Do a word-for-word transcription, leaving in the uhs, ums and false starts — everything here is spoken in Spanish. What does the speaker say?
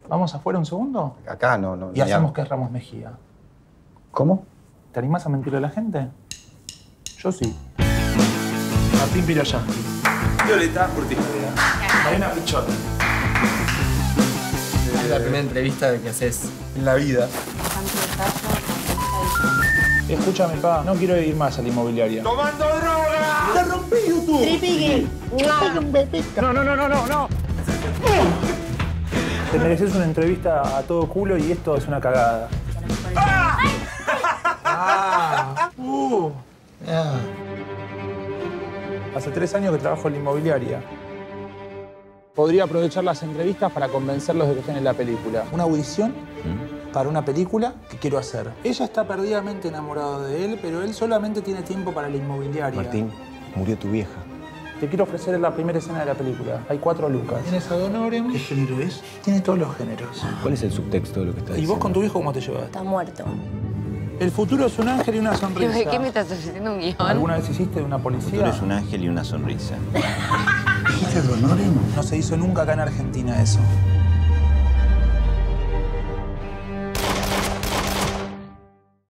¿Vamos afuera un segundo? Acá no, no. Y hacemos que es Ramos Mejía. ¿Cómo? ¿Te animás a mentirle a la gente? Yo sí. Martín Piroyansky. Violeta Ortiz. Mariana Pichot. Es la primera entrevista que haces en la vida. Escúchame, pa, no quiero ir más a la inmobiliaria. ¡Tomando droga! ¡Te rompí YouTube! ¡Tripigui! No, no, no, no, no, no. Te mereces una entrevista a todo culo y esto es una cagada. ¡Ah! ¡Ah! Uh. Ah. Hace tres años que trabajo en la inmobiliaria. Podría aprovechar las entrevistas para convencerlos de que estén en la película. Una audición ¿Mm? para una película que quiero hacer. Ella está perdidamente enamorada de él, pero él solamente tiene tiempo para la inmobiliaria. Martín, murió tu vieja. Te quiero ofrecer la primera escena de la película. Hay cuatro lucas. ¿Tienes a Don Orem? ¿Qué género es? Tiene todos los géneros. ¿Cuál es el subtexto de lo que estás ¿Y diciendo? vos con tu viejo cómo te llevas? Está muerto. El futuro es un ángel y una sonrisa. ¿De qué me estás ofreciendo un guión? ¿Alguna vez hiciste de una policía? Tú eres un ángel y una sonrisa. ¿Dijiste Don Orem? No se hizo nunca acá en Argentina eso.